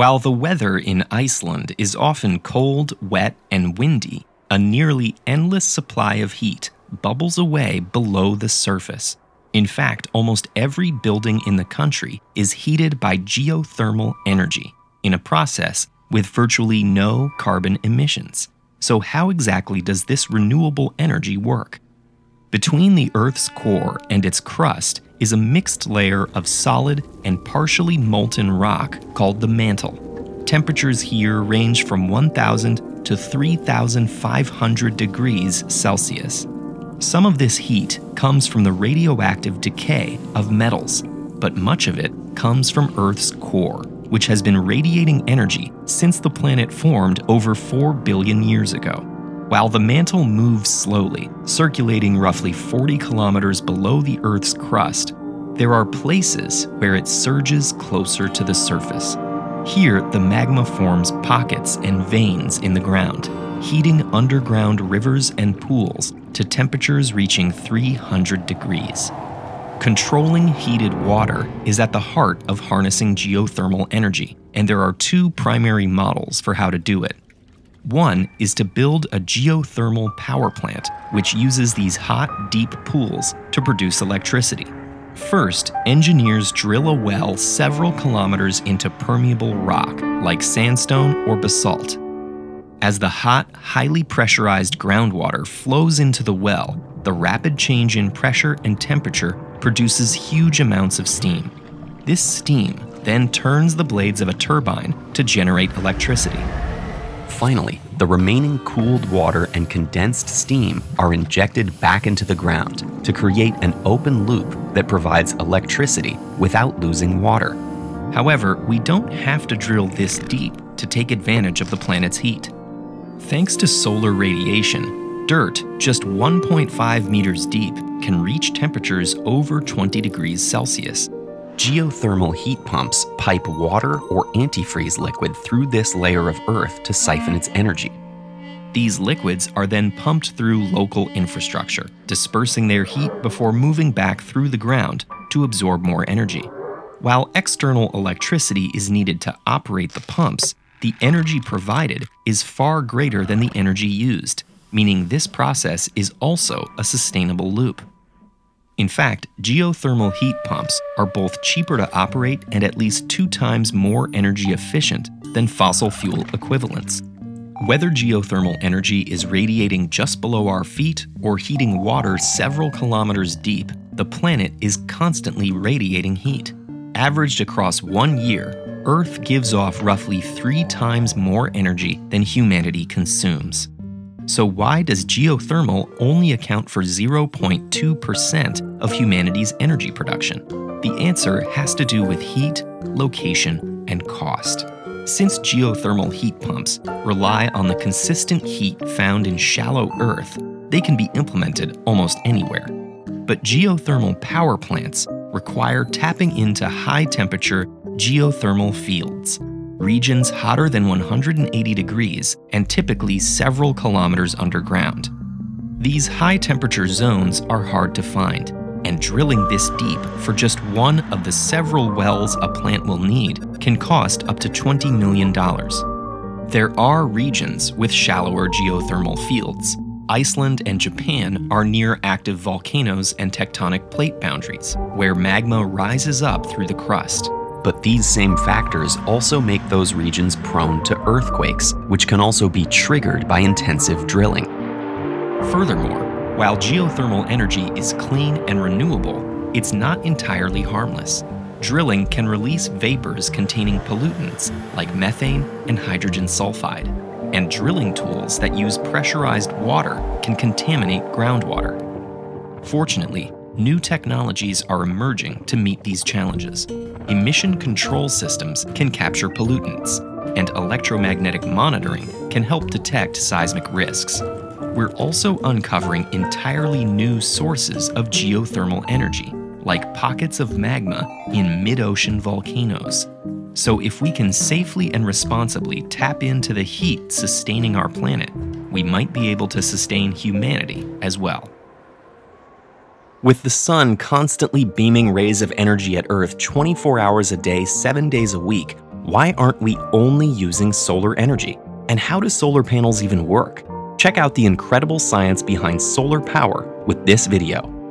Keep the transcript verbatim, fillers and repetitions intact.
While the weather in Iceland is often cold, wet, and windy, a nearly endless supply of heat bubbles away below the surface. In fact, almost every building in the country is heated by geothermal energy, in a process with virtually no carbon emissions. So how exactly does this renewable energy work? Between the Earth's core and its crust is a mixed layer of solid and partially molten rock called the mantle. Temperatures here range from one thousand to three thousand five hundred degrees Celsius. Some of this heat comes from the radioactive decay of metals, but much of it comes from Earth's core, which has been radiating energy since the planet formed over four billion years ago. While the mantle moves slowly, circulating roughly forty kilometers below the Earth's crust, there are places where it surges closer to the surface. Here, the magma forms pockets and veins in the ground, heating underground rivers and pools to temperatures reaching three hundred degrees. Controlling heated water is at the heart of harnessing geothermal energy, and there are two primary models for how to do it. One is to build a geothermal power plant, which uses these hot, deep pools to produce electricity. First, engineers drill a well several kilometers into permeable rock, like sandstone or basalt. As the hot, highly pressurized groundwater flows into the well, the rapid change in pressure and temperature produces huge amounts of steam. This steam then turns the blades of a turbine to generate electricity. Finally, the remaining cooled water and condensed steam are injected back into the ground to create an open loop that provides electricity without losing water. However, we don't have to drill this deep to take advantage of the planet's heat. Thanks to solar radiation, dirt just one point five meters deep can reach temperatures over twenty degrees Celsius. Geothermal heat pumps pipe water or antifreeze liquid through this layer of Earth to siphon its energy. These liquids are then pumped through local infrastructure, dispersing their heat before moving back through the ground to absorb more energy. While external electricity is needed to operate the pumps, the energy provided is far greater than the energy used, meaning this process is also a sustainable loop. In fact, geothermal heat pumps are both cheaper to operate and at least two times more energy efficient than fossil fuel equivalents. Whether geothermal energy is radiating just below our feet or heating water several kilometers deep, the planet is constantly radiating heat. Averaged across one year, Earth gives off roughly three times more energy than humanity consumes. So why does geothermal only account for zero point two percent of humanity's energy production? The answer has to do with heat, location, and cost. Since geothermal heat pumps rely on the consistent heat found in shallow Earth, they can be implemented almost anywhere. But geothermal power plants require tapping into high-temperature geothermal fields, regions hotter than one hundred eighty degrees and typically several kilometers underground. These high-temperature zones are hard to find, and drilling this deep for just one of the several wells a plant will need can cost up to twenty million dollars. There are regions with shallower geothermal fields. Iceland and Japan are near active volcanoes and tectonic plate boundaries, where magma rises up through the crust. But these same factors also make those regions prone to earthquakes, which can also be triggered by intensive drilling. Furthermore, while geothermal energy is clean and renewable, it's not entirely harmless. Drilling can release vapors containing pollutants like methane and hydrogen sulfide, and drilling tools that use pressurized water can contaminate groundwater. Fortunately, new technologies are emerging to meet these challenges. Emission control systems can capture pollutants, and electromagnetic monitoring can help detect seismic risks. We're also uncovering entirely new sources of geothermal energy, like pockets of magma in mid-ocean volcanoes. So if we can safely and responsibly tap into the heat sustaining our planet, we might be able to sustain humanity as well. With the sun constantly beaming rays of energy at Earth twenty-four hours a day, seven days a week, Why aren't we only using solar energy? And how do solar panels even work? Check out the incredible science behind solar power with this video.